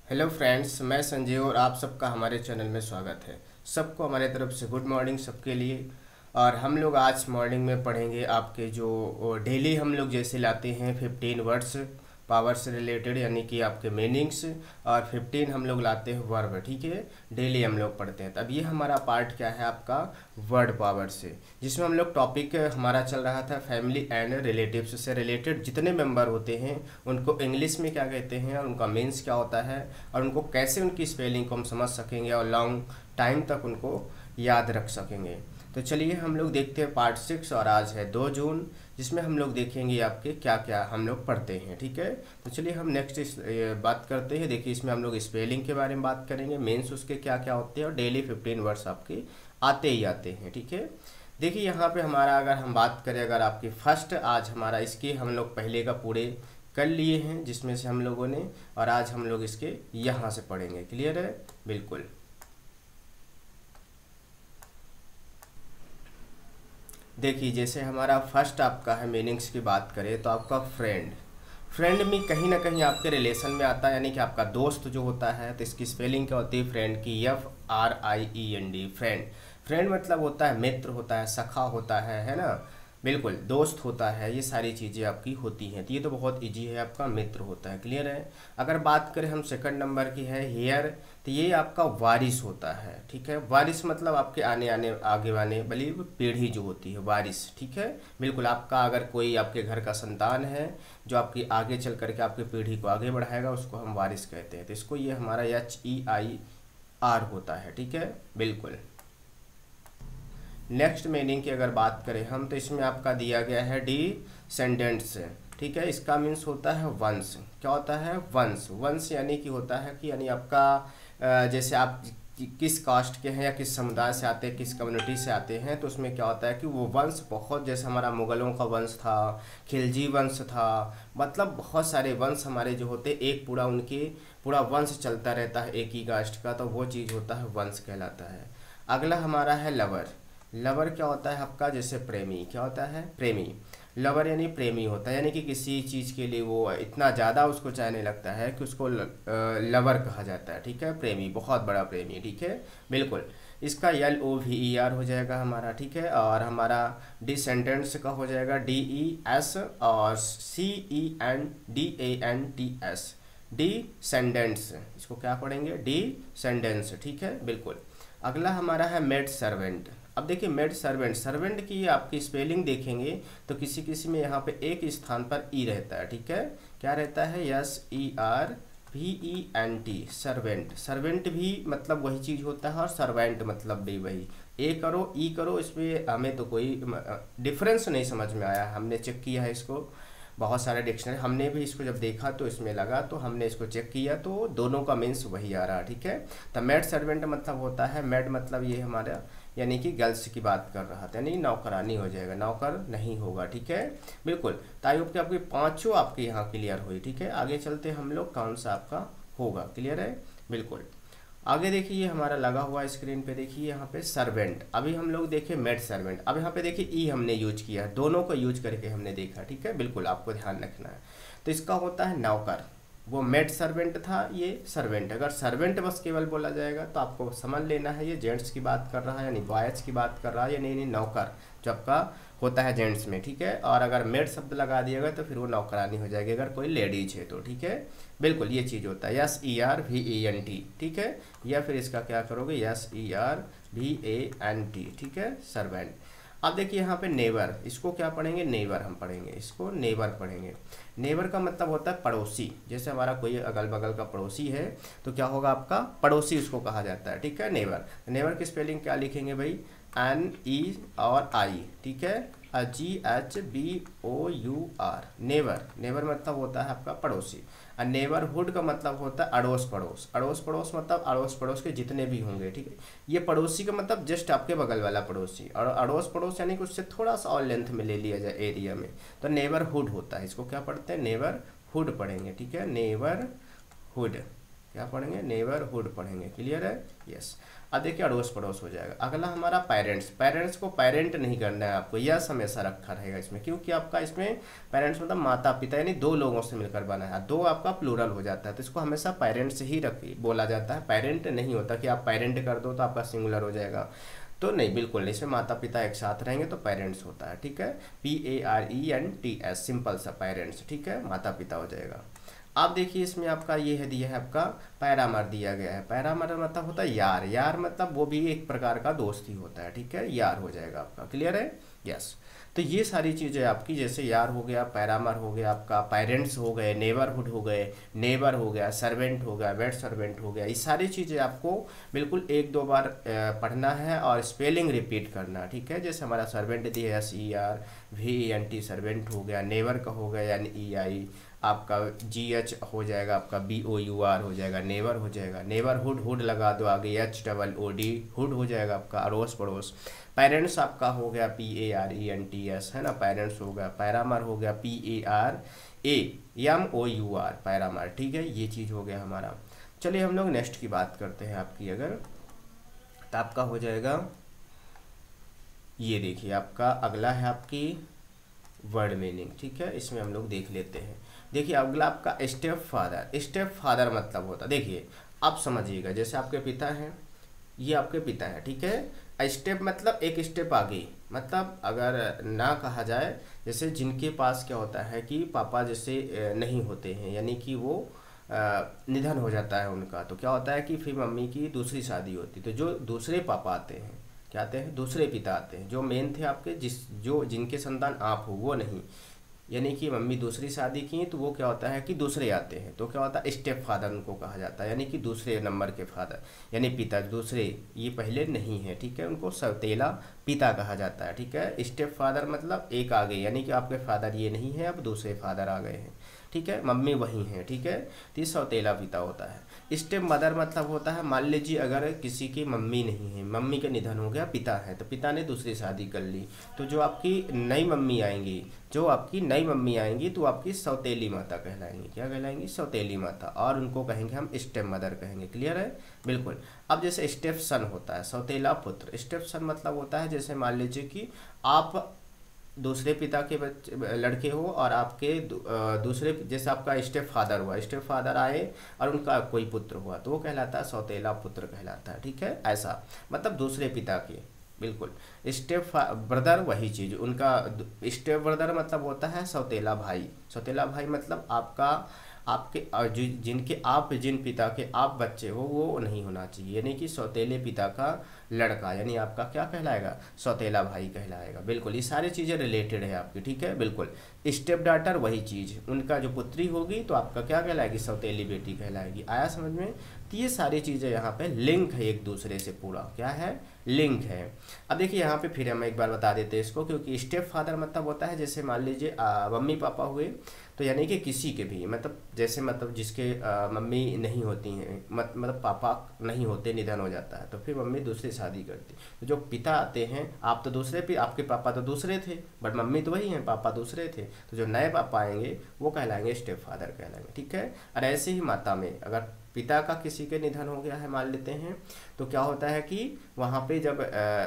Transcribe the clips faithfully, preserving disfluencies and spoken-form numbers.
Hello friends, मैं संजय और आप सबका हमारे चैनल में स्वागत है। सबको हमारे तरफ से गुड मॉर्निंग सबके लिए। और हम लोग आज मॉर्निंग में पढ़ेंगे आपके जो डेली हम लोग जैसे लाते हैं फिफ्टीन वर्ड्स पावर से रिलेटेड, यानी कि आपके मीनिंग्स, और फिफ्टीन हम लोग लाते हैं वर्ब। ठीक है, डेली हम लोग पढ़ते हैं। तब ये हमारा पार्ट क्या है आपका वर्ड पावर से, जिसमें हम लोग टॉपिक हमारा चल रहा था फैमिली एंड रिलेटिव्स से रिलेटेड जितने मेंबर होते हैं उनको इंग्लिश में क्या कहते हैं और उनका मीन्स क्या होता है और उनको कैसे उनकी स्पेलिंग को हम समझ सकेंगे और लॉन्ग टाइम तक उनको याद रख सकेंगे। तो चलिए हम लोग देखते हैं पार्ट सिक्स, और आज है दो जून, जिसमें हम लोग देखेंगे आपके क्या क्या हम लोग पढ़ते हैं। ठीक है, तो चलिए हम नेक्स्ट इस ये बात करते हैं। देखिए इसमें हम लोग स्पेलिंग के बारे में बात करेंगे, मेंस उसके क्या क्या होते हैं, और डेली फिफ्टीन वर्ड्स आपके आते ही आते हैं। ठीक है, देखिए यहाँ पे हमारा अगर हम बात करें, अगर आपकी फर्स्ट आज हमारा इसके हम लोग पहले का पूरे कर लिए हैं जिसमें से हम लोगों ने, और आज हम लोग इसके यहाँ से पढ़ेंगे। क्लियर है? बिल्कुल। देखिए जैसे हमारा फर्स्ट आपका है मीनिंग्स की बात करें तो आपका फ्रेंड, फ्रेंड में कहीं ना कहीं आपके रिलेशन में आता है, यानी कि आपका दोस्त जो होता है। तो इसकी स्पेलिंग क्या होती है फ्रेंड की? F R I E N D, friend. Friend मतलब होता है मित्र, होता है सखा, होता है है ना, बिल्कुल दोस्त होता है। ये सारी चीज़ें आपकी होती हैं, तो ये तो बहुत इजी है, आपका मित्र होता है। क्लियर है? अगर बात करें हम सेकंड नंबर की है हेयर, तो ये आपका वारिस होता है। ठीक है, वारिस मतलब आपके आने आने आगे आने वाली पीढ़ी जो होती है, वारिस। ठीक है, बिल्कुल। आपका अगर कोई आपके घर का संतान है जो आपकी आगे चल करके आपकी पीढ़ी को आगे बढ़ाएगा, उसको हम वारिस कहते हैं। तो इसको ये हमारा एच ई आई आर होता है। ठीक है, बिल्कुल। नेक्स्ट मीनिंग की अगर बात करें हम, तो इसमें आपका दिया गया है डिसेंडेंट्स। ठीक है, इसका मीन्स होता है वंश। क्या होता है? वंश। वंश यानी कि होता है कि यानी आपका जैसे आप किस कास्ट के हैं या किस समुदाय से आते हैं, किस कम्युनिटी से आते हैं, तो उसमें क्या होता है कि वो वंश बहुत, जैसे हमारा मुगलों का वंश था, खिलजी वंश था, मतलब बहुत सारे वंश हमारे जो होते, एक पूरा उनके पूरा वंश चलता रहता है एक ही कास्ट का, तो वो चीज़ होता है वंश कहलाता है। अगला हमारा है लवर। लवर क्या होता है आपका? जैसे प्रेमी। क्या होता है? प्रेमी। लवर यानी प्रेमी होता है, यानी कि किसी चीज़ के लिए वो इतना ज़्यादा उसको चाहने लगता है कि उसको लवर कहा जाता है। ठीक है, प्रेमी, बहुत बड़ा प्रेमी। ठीक है, बिल्कुल। इसका L O V E R हो जाएगा हमारा। ठीक है, और हमारा डिसेंडेंट्स का हो जाएगा डी ई एस और C E N D A N T S, descendants. इसको क्या पढ़ेंगे? डिसेंडेंट्स। ठीक है, बिल्कुल। अगला हमारा है मेड सर्वेंट। अब देखिए मेड सर्वेंट, सर्वेंट की आपकी स्पेलिंग देखेंगे तो किसी किसी में यहाँ पे एक स्थान पर ई रहता है। ठीक है, क्या रहता है? S E R V E N T, servant. Servant भी मतलब वही चीज़ होता है और सर्वेंट मतलब भी वही। ए करो ई करो, इसमें हमें तो कोई डिफरेंस नहीं समझ में आया। हमने चेक किया है इसको, बहुत सारे डिक्शनरी हमने भी इसको जब देखा तो इसमें लगा, तो हमने इसको चेक किया तो दोनों का मीन्स वही आ रहा। ठीक है, तो मेड सर्वेंट मतलब होता है, मेड मतलब ये हमारा यानी कि गर्ल्स की बात कर रहा था, यानी नौकरानी हो जाएगा, नौकर नहीं होगा। ठीक है, बिल्कुल। ताई आपके आपकी पांचों आपके यहाँ क्लियर हुई। ठीक है, आगे चलते हम लोग कौन सा आपका होगा। क्लियर है? बिल्कुल। आगे देखिए ये हमारा लगा हुआ स्क्रीन पे, देखिए यहाँ पे सर्वेंट। अभी हम लोग देखे मेड सर्वेंट, अब यहाँ पे देखिए ई हमने यूज किया है, दोनों को यूज करके हमने देखा। ठीक है, बिल्कुल आपको ध्यान रखना है। तो इसका होता है नौकर, वो मेड सर्वेंट था, ये सर्वेंट। अगर सर्वेंट बस केवल बोला जाएगा तो आपको समझ लेना है ये जेंट्स की बात कर रहा है, यानी बॉयज की बात कर रहा है, यानी नौकर जो आपका होता है जेंट्स में। ठीक है, और अगर मेड शब्द लगा दिएगा तो फिर वो नौकरानी हो जाएगी, अगर कोई लेडीज है तो। ठीक है, बिल्कुल ये चीज़ होता है S E R V E N T. ठीक है, या फिर इसका क्या करोगे? S E R V A N T. ठीक है, सर्वेंट। अब देखिए यहाँ पे नेबर, इसको क्या पढ़ेंगे? नेबर हम पढ़ेंगे, इसको नेबर पढ़ेंगे। नेबर का मतलब होता है पड़ोसी। जैसे हमारा कोई अगल बगल का पड़ोसी है तो क्या होगा? आपका पड़ोसी उसको कहा जाता है। ठीक है, नेबर। नेबर की स्पेलिंग क्या लिखेंगे भाई? एन ई और आई। ठीक है, G H B O U R, neighbour. Neighbour मतलब होता है आपका पड़ोसी। और नेबरहुड का मतलब होता है अड़ोस पड़ोस। अड़ोस पड़ोस मतलब अड़ोस पड़ोस के जितने भी होंगे। ठीक है, ये पड़ोसी का मतलब जस्ट आपके बगल वाला पड़ोसी, और अड़ोस पड़ोस यानी कि उससे थोड़ा सा और लेंथ में ले लिया जाए एरिया में, तो नेबरहुड होता है। इसको क्या पढ़ते हैं? नेबरहुड पढ़ेंगे। ठीक है, नेबरहुड। क्या पढ़ेंगे, नेबरहुड पढ़ेंगे। क्लियर है, यस। अब देखिए अड़ोस पड़ोस हो जाएगा। अगला हमारा पेरेंट्स। पेरेंट्स को पेरेंट नहीं करना है आपको, यह हमेशा रखा रहेगा इसमें, क्योंकि आपका इसमें पेरेंट्स मतलब माता पिता यानी दो लोगों से मिलकर बना है, दो आपका प्लूरल हो जाता है, तो इसको हमेशा पेरेंट्स ही रख बोला जाता है। पेरेंट नहीं होता कि आप पेरेंट कर दो तो आपका सिंगुलर हो जाएगा, तो नहीं, बिल्कुल नहीं। इसमें माता पिता एक साथ रहेंगे तो पेरेंट्स होता है। ठीक है, P A R E N T S, simple सा पेरेंट्स। ठीक है, माता पिता हो जाएगा। आप देखिए इसमें आपका ये है दिया है आपका पैरामर दिया गया है। पैरामर मतलब होता है यार, यार मतलब वो भी एक प्रकार का दोस्ती होता है। ठीक है, यार हो जाएगा आपका। क्लियर है, यस। तो ये सारी चीज़ें आपकी, जैसे यार हो गया, पैरामर हो गया आपका, पेरेंट्स हो गए, नेबरहुड हो गए, नेबर हो गया, सर्वेंट हो गया, वेट सर्वेंट हो गया, ये सारी चीज़ें आपको बिल्कुल एक दो बार पढ़ना है और स्पेलिंग रिपीट करना। ठीक है, जैसे हमारा सर्वेंट दिया है S E R V N T, servant हो गया, नेबर का हो गया एन ई आई, आपका जी एच हो जाएगा, आपका बी ओ यू आर हो जाएगा, नेबर हो जाएगा, नेबरहुड, हुड लगा दो आगे, H double O D, hood हो जाएगा आपका, अड़ोस पड़ोस। पेरेंट्स आपका हो गया P A R E N T S, है ना, पेरेंट्स हो गया। पैरामर हो गया P A R A M O U R, paramour. ठीक है, ये चीज़ हो गया हमारा। चलिए हम लोग नेक्स्ट की बात करते हैं आपकी, अगर तो आपका हो जाएगा, ये देखिए आपका अगला है आपकी वर्ड मीनिंग। ठीक है, इसमें हम लोग देख लेते हैं। देखिए अगला आपका स्टेप फादर। स्टेप फादर मतलब होता, देखिए आप समझिएगा, जैसे आपके पिता हैं, ये आपके पिता है। ठीक है, स्टेप मतलब एक स्टेप आगे, मतलब अगर ना कहा जाए, जैसे जिनके पास क्या होता है कि पापा जैसे नहीं होते हैं, यानी कि वो निधन हो जाता है उनका, तो क्या होता है कि फिर मम्मी की दूसरी शादी होती, तो जो दूसरे पापा आते हैं, क्या आते हैं, दूसरे पिता आते हैं, जो मेन थे आपके, जिस जो जिनके संतान आप हो वो नहीं, यानी कि मम्मी दूसरी शादी की तो वो क्या होता है कि दूसरे आते हैं, तो क्या होता है स्टेप फादर उनको कहा जाता है, यानी कि दूसरे नंबर के फादर, यानी पिता दूसरे, ये पहले नहीं है। ठीक है, उनको सौतेला पिता कहा जाता है। ठीक है, स्टेप फादर मतलब एक आ गए, यानी कि आपके फादर ये नहीं है, अब दूसरे फादर आ गए हैं। ठीक है, मम्मी वही हैं। ठीक है, तो ये सौतेला पिता होता है। स्टेप मदर मतलब होता है, मान लीजिए अगर किसी की मम्मी नहीं है, मम्मी का निधन हो गया, पिता है, तो पिता ने दूसरी शादी कर ली, तो जो आपकी नई मम्मी आएंगी, जो आपकी नई मम्मी आएंगी तो आपकी सौतेली माता कहलाएंगी। क्या कहलाएंगी, सौतेली माता, और उनको कहेंगे हम स्टेप मदर कहेंगे। क्लियर है, बिल्कुल। अब जैसे स्टेप सन होता है, सौतेला पुत्र। स्टेप सन मतलब होता है, जैसे मान लीजिए कि आप दूसरे पिता के बच्चे लड़के हो और आपके दूसरे, जैसे आपका स्टेप फादर हुआ, स्टेप फादर आए और उनका कोई पुत्र हुआ, तो वो कहलाता है सौतेला पुत्र कहलाता है। ठीक है, ऐसा मतलब दूसरे पिता के, बिल्कुल। स्टेप ब्रदर वही चीज़, उनका स्टेप ब्रदर मतलब होता है सौतेला भाई। सौतेला भाई मतलब आपका, आपके जिनके आप जिन पिता के आप बच्चे हो वो नहीं होना चाहिए, यानी कि सौतेले पिता का लड़का, यानी आपका क्या कहलाएगा, सौतेला भाई कहलाएगा। बिल्कुल, ये सारी चीज़ें रिलेटेड है आपकी। ठीक है, बिल्कुल। स्टेप डॉटर वही चीज़, उनका जो पुत्री होगी तो आपका क्या कहलाएगी, सौतेली बेटी कहलाएगी। आया समझ में, तो ये सारी चीज़ें यहाँ पे लिंक है एक दूसरे से, पूरा क्या है, लिंक है। अब देखिए यहाँ पे फिर हम एक बार बता देते हैं इसको, क्योंकि स्टेप फादर मतलब होता है, जैसे मान लीजिए मम्मी पापा हुए, तो यानी कि किसी के भी, मतलब जैसे मतलब जिसके आ, मम्मी नहीं होती हैं, मत, मतलब पापा नहीं होते, निधन हो जाता है, तो फिर मम्मी दूसरी शादी करती, तो जो पिता आते हैं, आप तो दूसरे पे, आपके पापा तो दूसरे थे बट मम्मी तो वही हैं, पापा दूसरे थे, तो जो नए पापा आएंगे वो कहलाएंगे स्टेप फादर कहलाएंगे। ठीक है, और ऐसे ही माता में अगर पिता का किसी के निधन हो गया है मान लेते हैं, तो क्या होता है कि वहाँ पे जब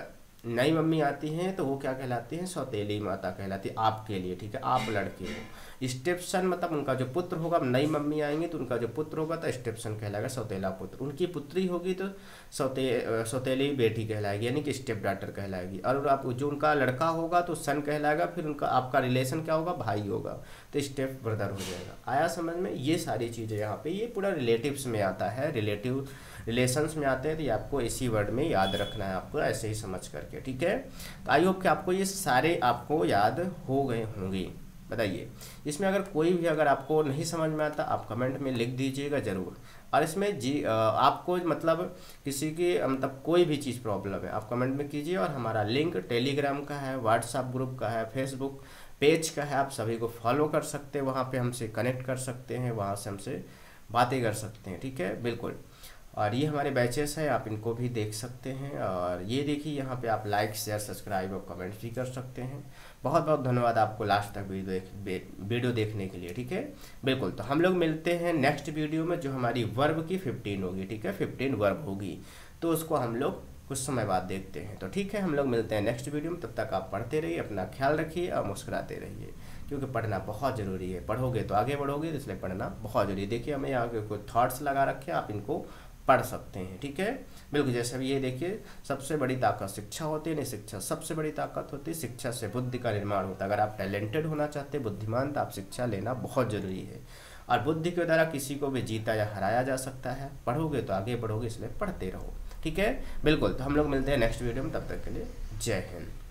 नई मम्मी आती हैं तो वो क्या कहलाती हैं, सौतेली माता कहलाती है आपके लिए। ठीक है, आप लड़के हो। स्टेपसन मतलब उनका जो पुत्र होगा, नई मम्मी आएंगे तो उनका जो पुत्र होगा तो स्टेपसन कहलाएगा, सौतेला पुत्र। उनकी पुत्री होगी तो सौते सौतेली बेटी कहलाएगी, यानी कि स्टेप डॉटर कहलाएगी। और आप जो उनका लड़का होगा तो सन कहलाएगा, फिर उनका आपका रिलेशन क्या होगा, भाई होगा, तो स्टेप ब्रदर हो जाएगा। आया समझ में, ये सारी चीज़ें यहाँ पे, ये पूरा रिलेटिव्स में आता है, रिलेटिव रिलेशंस में आते हैं, तो ये आपको इसी वर्ड में याद रखना है, आपको ऐसे ही समझ करके। ठीक है, तो आई होप कि आपको ये सारे आपको याद हो गए होंगे। बताइए, इसमें अगर कोई भी अगर आपको नहीं समझ में आता, आप कमेंट में लिख दीजिएगा ज़रूर। और इसमें जी आपको मतलब किसी की मतलब कोई भी चीज़ प्रॉब्लम है, आप कमेंट में कीजिए। और हमारा लिंक टेलीग्राम का है, व्हाट्सएप ग्रुप का है, फेसबुक पेज का है, आप सभी को फॉलो कर सकते हैं, वहाँ पे हमसे कनेक्ट कर सकते हैं, वहाँ से हमसे बातें कर सकते हैं। ठीक है, बिल्कुल। और ये हमारे बैचेस हैं, आप इनको भी देख सकते हैं। और ये देखिए यहाँ पे आप लाइक शेयर सब्सक्राइब और कमेंट भी कर सकते हैं। बहुत बहुत धन्यवाद आपको लास्ट तक वीडियो देख वीडियो देखने के लिए, ठीक है। बिल्कुल, तो हम लोग मिलते हैं नेक्स्ट वीडियो में, जो हमारी वर्ब की फिफ्टीन होगी, ठीक है, फिफ्टीन वर्ब होगी, तो उसको हम लोग कुछ समय बाद देखते हैं। तो ठीक है, हम लोग मिलते हैं नेक्स्ट वीडियो में। तब तक आप पढ़ते रहिए, अपना ख्याल रखिए और मुस्कुराते रहिए, क्योंकि पढ़ना बहुत ज़रूरी है। पढ़ोगे तो आगे बढ़ोगे, इसलिए पढ़ना बहुत ज़रूरी है। देखिए हमें यहाँ के कुछ थॉट्स लगा रखे हैं, आप इनको पढ़ सकते हैं, ठीक है। बिल्कुल, जैसे अभी ये देखिए, सबसे बड़ी ताकत शिक्षा होती है, नहीं शिक्षा सबसे बड़ी ताकत होती है। शिक्षा से बुद्धि का निर्माण होता है। अगर आप टैलेंटेड होना चाहते हैं, बुद्धिमान, तो आप शिक्षा लेना बहुत ज़रूरी है। और बुद्धि के द्वारा किसी को भी जीता या हराया जा सकता है। पढ़ोगे तो आगे बढ़ोगे, इसलिए पढ़ते रहो, ठीक है। बिल्कुल, तो हम लोग मिलते हैं नेक्स्ट वीडियो में, तब तक के लिए जय हिंद।